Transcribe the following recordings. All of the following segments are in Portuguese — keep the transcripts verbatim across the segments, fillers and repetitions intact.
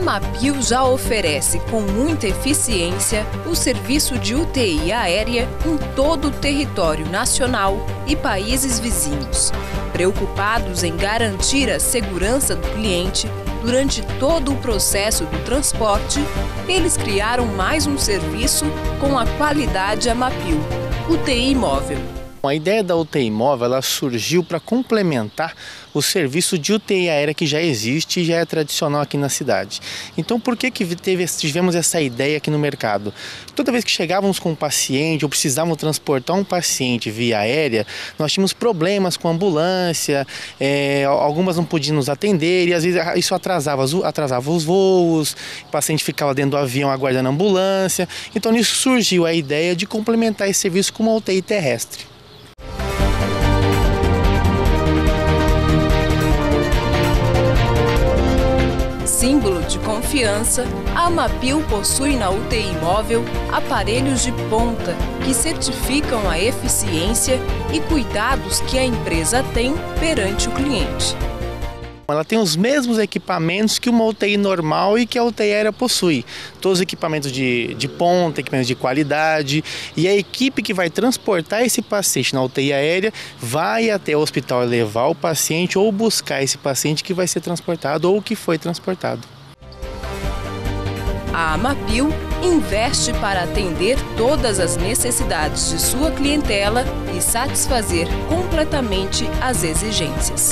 Mapil já oferece com muita eficiência o serviço de U T I aérea em todo o território nacional e países vizinhos. Preocupados em garantir a segurança do cliente durante todo o processo do transporte, eles criaram mais um serviço com a qualidade Mapil, U T I móvel. A ideia da U T I móvel ela surgiu para complementar o serviço de U T I aérea que já existe e já é tradicional aqui na cidade. Então, por que que teve, tivemos essa ideia aqui no mercado? Toda vez que chegávamos com um paciente ou precisávamos transportar um paciente via aérea, nós tínhamos problemas com a ambulância, é, algumas não podiam nos atender e às vezes isso atrasava, atrasava os voos, o paciente ficava dentro do avião aguardando a ambulância. Então, nisso surgiu a ideia de complementar esse serviço com uma U T I terrestre. Símbolo de confiança, a Mapil possui na U T I móvel aparelhos de ponta que certificam a eficiência e cuidados que a empresa tem perante o cliente. Ela tem os mesmos equipamentos que uma U T I normal e que a U T I aérea possui. Todos os equipamentos de, de ponta, equipamentos de qualidade. E a equipe que vai transportar esse paciente na U T I aérea vai até o hospital levar o paciente ou buscar esse paciente que vai ser transportado ou que foi transportado. A Mapil investe para atender todas as necessidades de sua clientela e satisfazer completamente as exigências.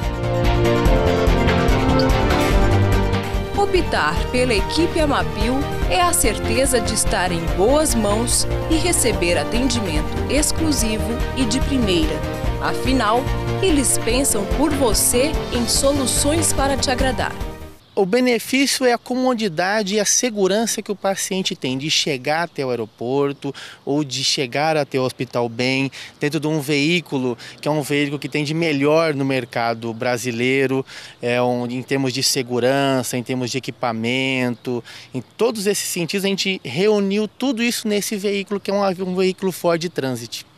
Optar pela equipe Mapil é a certeza de estar em boas mãos e receber atendimento exclusivo e de primeira. Afinal, eles pensam por você em soluções para te agradar. O benefício é a comodidade e a segurança que o paciente tem de chegar até o aeroporto ou de chegar até o hospital bem, dentro de um veículo que é um veículo que tem de melhor no mercado brasileiro, é um, em termos de segurança, em termos de equipamento, em todos esses sentidos a gente reuniu tudo isso nesse veículo que é um, um veículo Ford Transit.